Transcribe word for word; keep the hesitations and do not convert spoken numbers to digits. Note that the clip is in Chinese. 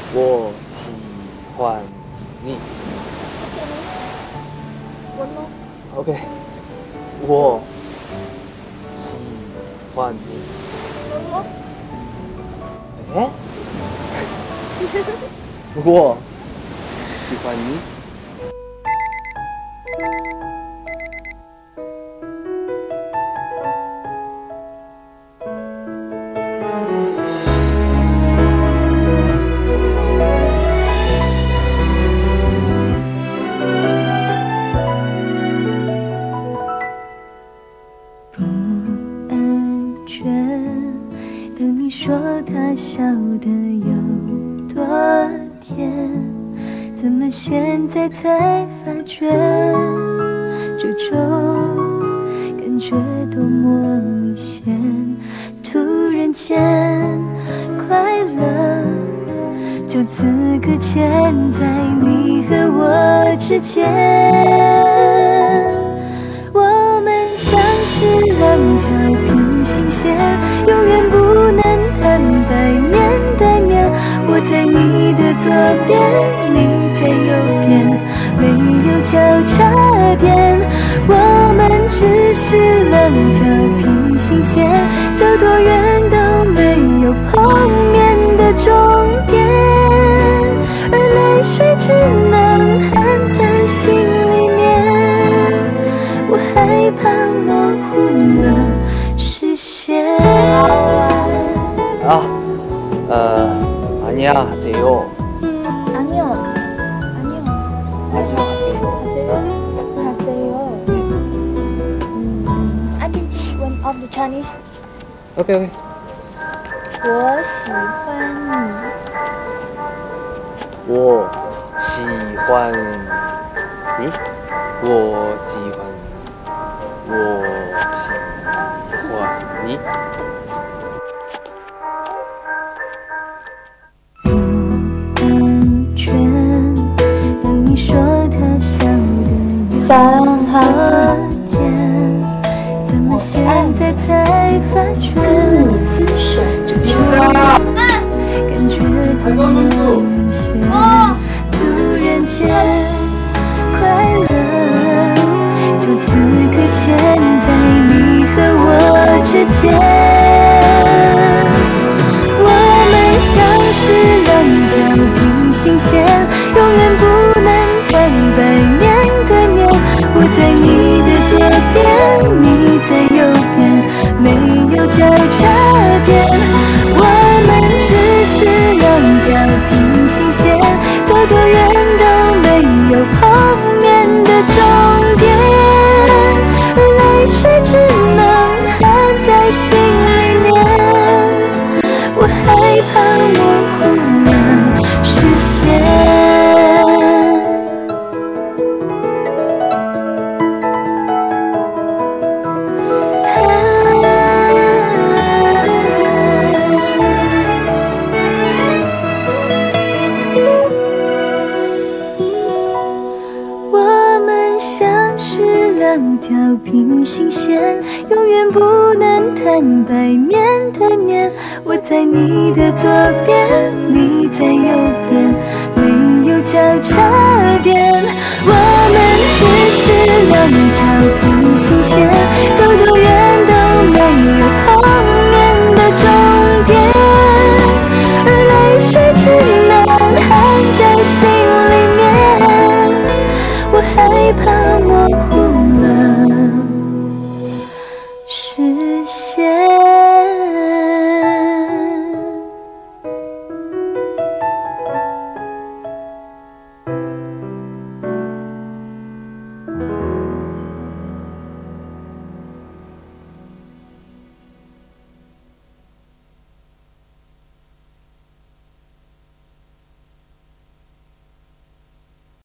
我喜欢你。OK， 我喜欢你。哎，我喜欢你。 等你说他笑得有多甜，怎么现在才发觉这种感觉多么明显？突然间快乐就此搁浅在你和我之间，我们像是两条平行线，永远不能坦白面对面。我在你的左边，你在右边，没有交叉点，我们只是两条平行线，走多远都没有碰面的终点，而泪水只能含在心里面，我害怕模糊了视线。 啊，呃，안녕하세요。 안녕。안녕。 안녕하세요。 하세요。 嗯 I can teach one of the Chinese。 OK OK。 我喜欢你。 我喜欢你。我喜欢你。我喜欢你。 三号天，怎么现在才发觉这种感觉多么明显？突然间快乐就此搁浅在你和我之间，我们像是两条平行线，永远不能坦白面。我在你的左边，你在右边，没有交叉点，我们只是两条平行线，走多远都没有碰面的终点，而泪水只能含在心里面，我害怕模糊了视线。两条平行线，永远不能坦白面对面。我在你的左边，你在右边，没有交叉点，我们只是两条平行线，走多远都没有碰面的终点，而泪水只能含在心里面，我害怕模糊